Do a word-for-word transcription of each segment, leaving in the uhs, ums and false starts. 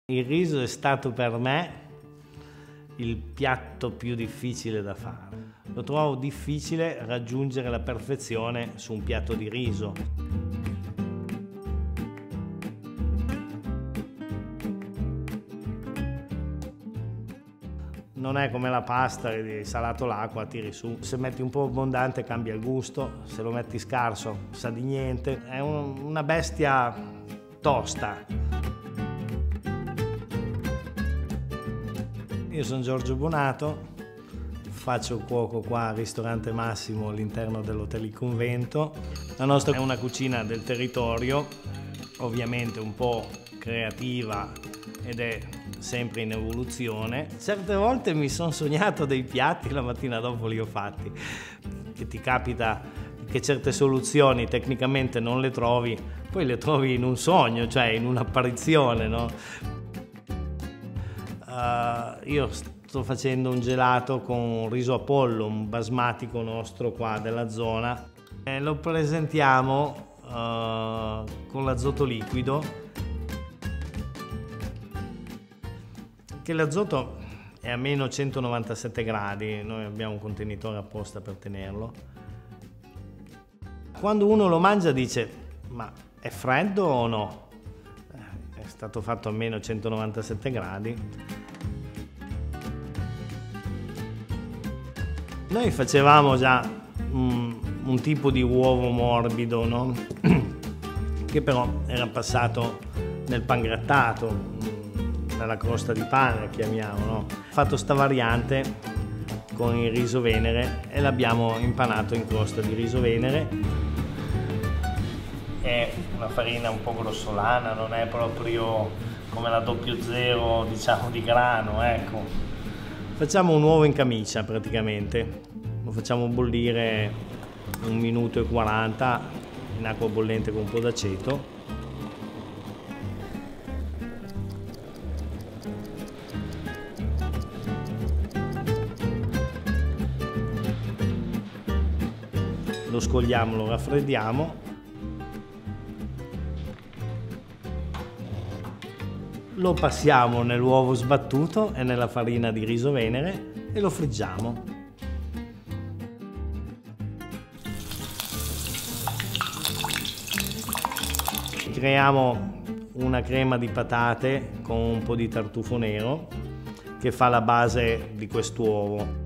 Il riso è stato per me il piatto più difficile da fare. Lo trovo difficile raggiungere la perfezione su un piatto di riso. Non è come la pasta, hai salato l'acqua, tiri su. Se metti un po' abbondante cambia il gusto, se lo metti scarso sa di niente. È un, una bestia tosta. Io sono Giorgio Bonato, faccio il cuoco qua al ristorante Massimo all'interno dell'Hotel Il Convento. La nostra è una cucina del territorio, ovviamente un po' creativa ed è sempre in evoluzione. Certe volte mi sono sognato dei piatti, la mattina dopo li ho fatti. Che ti capita che certe soluzioni tecnicamente non le trovi, poi le trovi in un sogno, cioè in un'apparizione, no? Uh, io sto facendo un gelato con un riso Apollo, un basmatico nostro qua della zona. E lo presentiamo uh, con l'azoto liquido, che l'azoto è a meno centonovantasette gradi, noi abbiamo un contenitore apposta per tenerlo. Quando uno lo mangia dice: ma è freddo o no? È stato fatto a meno centonovantasette gradi. Noi facevamo già un, un tipo di uovo morbido, no? Che però era passato nel pangrattato, nella crosta di pane, chiamiamo, no? Ho fatto sta variante con il riso venere e l'abbiamo impanato in crosta di riso venere. È una farina un po' grossolana, non è proprio come la doppio zero, diciamo, di grano, ecco. Facciamo un uovo in camicia praticamente, lo facciamo bollire un minuto e quaranta in acqua bollente con un po' d'aceto. Lo scogliamo, lo raffreddiamo. Lo passiamo nell'uovo sbattuto e nella farina di riso venere e lo friggiamo. Creiamo una crema di patate con un po' di tartufo nero che fa la base di quest'uovo.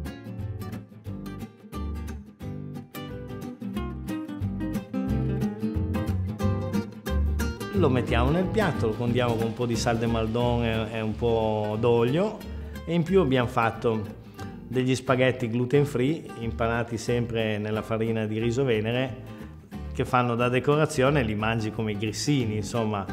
Lo mettiamo nel piatto, lo condiamo con un po' di sal de maldon e un po' d'olio e in più abbiamo fatto degli spaghetti gluten free impanati sempre nella farina di riso venere che fanno da decorazione e li mangi come i grissini, insomma.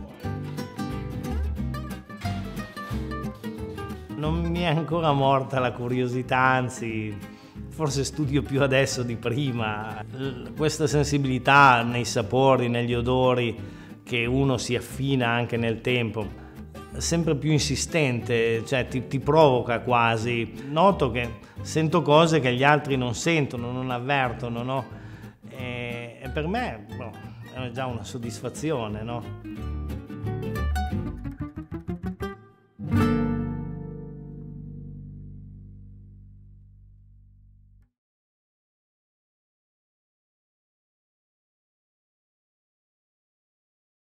Non mi è ancora morta la curiosità, anzi forse studio più adesso di prima. Questa sensibilità nei sapori, negli odori, che uno si affina anche nel tempo, sempre più insistente, cioè ti, ti provoca quasi. Noto che sento cose che gli altri non sentono, non avvertono, no? E, e per me boh, è già una soddisfazione, no?